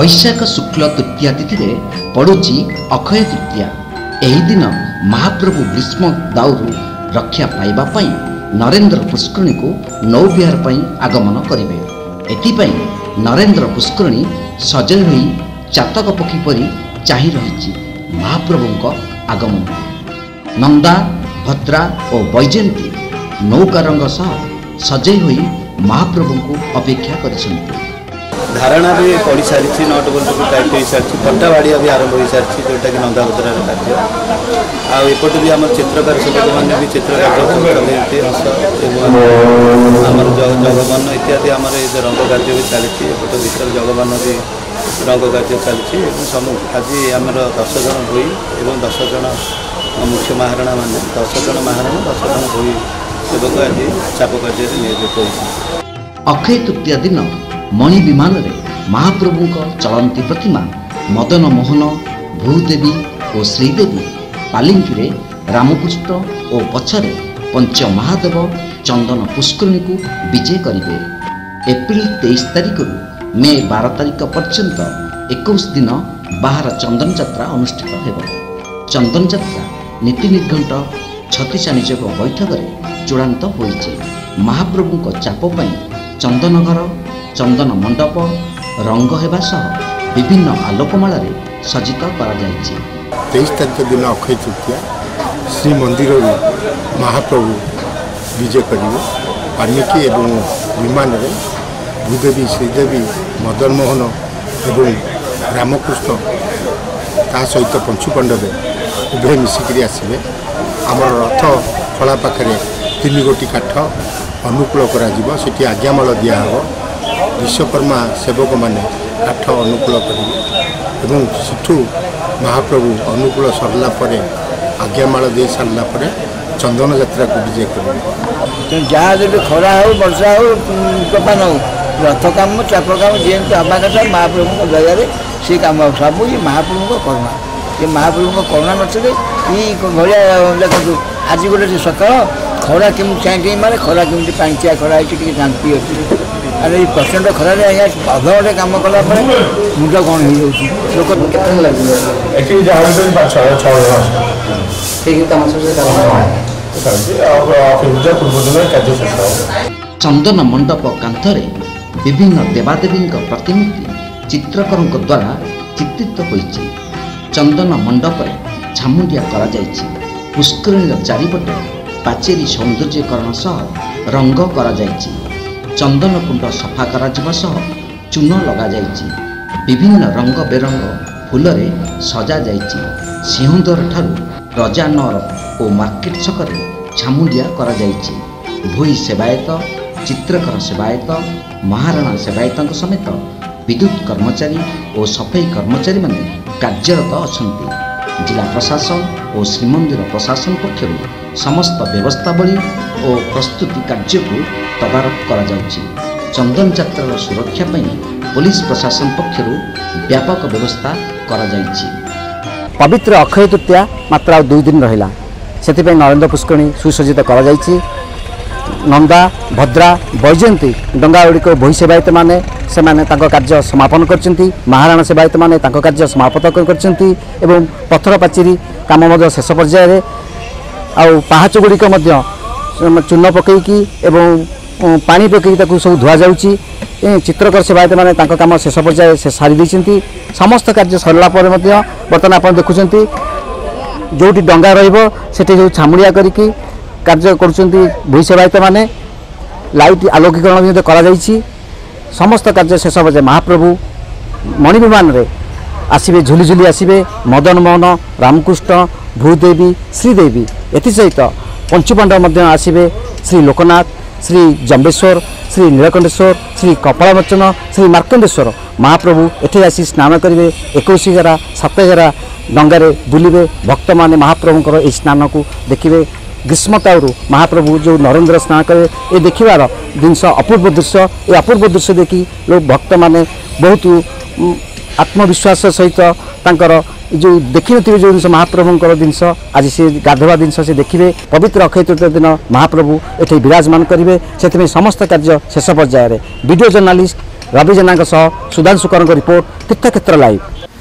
वैशाख शुक्ल तृतीया तिथि में पड़ुची अक्षय तृतीया। एही दिन महाप्रभु ग्रीष्म दाउरू रक्षा पाइबा पई नरेंद्र पुष्करणी को नौविहार पई आगमन करिवे। एथिपई नरेंद्र पुष्करणी सजय होई चातक पक्षी परी चाहि रहिछि महाप्रभुଙ୍କ आगमन। नंदा भद्रा और वैजयंती नौकारंग सह सजय होई महाप्रभु को अपेक्षा करिसंति। धारणा भी पढ़ी सारी 9 वर्ष टाइप हो सारी पट्टावाड़िया भी आरंभ हो सारी जोटा कि नंदा भद्रार कार्य आपटे भी आम चित्रकार सब मैंने भी चित्र कार्य चलते हस आम जगमान इत्यादि आम रंग कार्य भी चलती एपटे भर जगमान भी रंग कार्य चलती आज आम 10 जन भई और 10 जन मुख्य महारणा मान 10 जन महारणा 10 जन भई सेवक आज चाप कार्य नियोजित होती। अक्षय तृतीया दिन मणि विमान रे महाप्रभु चलती प्रतिमा मदन मोहन भूदेवी और श्रीदेवी पालिंकी रे रामकृष्ण और पछरे पंच महादेव चंदन पुष्करणी को विजय करेंगे। एप्रिल 23 तारिख रु मे 12 तारिख पर्यंत 21 दिन बाहर चंदन यात्रा अनुष्ठित होगा। चंदन यात्रा नीति निर्घंट छत्तीस निजोग बैठक में चूड़ांत होइछे। महाप्रभु चापपाई चंदन घर चंदन मंडप रंग हेबा सह विभिन्न आलोकमाला सज्जित करा जायछि। 23 तारिख दिन अक्षय तृतीया श्री मंदिर महाप्रभु विजय करेंगे। पानिकी एवं विमान रे भूदेवी श्रीदेवी मदन मोहन एवं रामकृष्ण ता सहित पंचुपांडव उभय मिसिक आसवे। आमर रथ खला पाखे 3 गोटी काठ अनुकूल करा सेठी आज्ञामाल दिहब। विश्वकर्मा सेवक माने काठ अनुकूल करेंगे और सेठू महाप्रभु अनुकूल सरला परे आज्ञामाल दे सारा पर चंदन यात्रा को विजय करेंगे। जहाँ जो खरा हो वर्षा हो तोफान हो रथ काम चाप काम जेमती हवा कथा महाप्रभु दया से कम सब ये महाप्रभु करुणा। ये महाप्रभु करुणा नचले ये भाया देखो आज गोटे सकाल खरा केमी चाहे मारे खरा केमी पांचिया खरा है शांति अच्छी। अरे प्रचंड खरार अधे कम कला मुंड कौन हो लोक चंदन मंडप कांथरे विभिन्न देवादेवी प्रतिमूर्ति चित्रकरों द्वारा चित्रित होइछि। चंदन मंडप छामुंडिया करा जाइछि। पुष्करणी चारिपटे पाचेरी सौंदर्यकरण सह रंग करा जाइछि। चंदन कुंड सफा करा जिबा सह चून लगा जाइछि। विभिन्न रंग बेरंग फूल रे सजा जाइछि। सिंहद्वार ठारू रजानर और मार्केट छकरे छामुंडिया करा जाइछि। भोई सेवायत चित्रकर सेवायत महाराणा सेवायत समेत विद्युत कर्मचारी और सफाई कर्मचारी माने कार्यरत अछंती। जिला प्रशासन और श्रीमंदिर प्रशासन पक्षर समस्त व्यवस्थावली और प्रस्तुति कार्य को तदारख करा जाउछि। चंदन यात्रार सुरक्षा पई पुलिस प्रशासन पक्षर व्यापक व्यवस्था करा जाइछि। पवित्र अक्षय तृतीया मात्र 2 दिन रहिला से नरेंद्र पुष्करणी सुसज्जित करा जाइछि। नंदा भद्रा वैजयंती डंगा गुड़िक भई सेवायत मैंने से कार्य समापन करछंती। महाराणा सेवायत मैंने कार्य समाप्त करछंती एवं पत्थर पाचेरी काम शेष पर्यायर आउ पहाच गुड़िक चून पकईकी एवं पानी पकईकी सब धुआ जाउची। चित्रकर सेवायत मैंने काम शेष पर्यायर से सारी देइछंती। समस्त कार्य सरला पर बर्तमान आप देखुंत जो डंगा रही जो छामुड़िया करिकी कार्य करुँच भूई सेवायत मैंने लाइट आलोकीकरण भी करा जाइछि। समस्त कार्य शेष पर्याय महाप्रभु मणि विमान रे आसवे झुली झुली आसवे। मदन मोहन रामकृष्ण भूदेवी श्रीदेवी एसहित पंचुपांडव आसवे। श्री लोकनाथ श्री जम्बेश्वर श्री नीलकंठेश्वर श्री कपालमोचन श्री मार्कंडेश्वर महाप्रभु एठी आसी स्नान करेंगे। 21 घरा 7 घरा डंगारे बुलिबे। भक्त माने महाप्रभुंकर ए स्नान को देखिए। ग्रीष्मताऊ महाप्रभु जो नरेंद्र स्नान करे ये देखिबार जिनस अपूर्व दृश्य। ये अपूर्व दृश्य देखी लोग भक्त माने बहुत आत्मविश्वास सहित तांकर जो देखी नो जो जिन महाप्रभुंकर जिनस आज से गाधवा जिनस से देखिए। पवित्र अक्षय तृतीया दिन महाप्रभु एठी विराजमान करेंगे। से समस्त कार्य शेष पर्यायर वीडियो जर्नालीस्ट रवि जेना सुधांशु करଙ୍କ रिपोर्ट तीर्थक्षेत्र लाइव।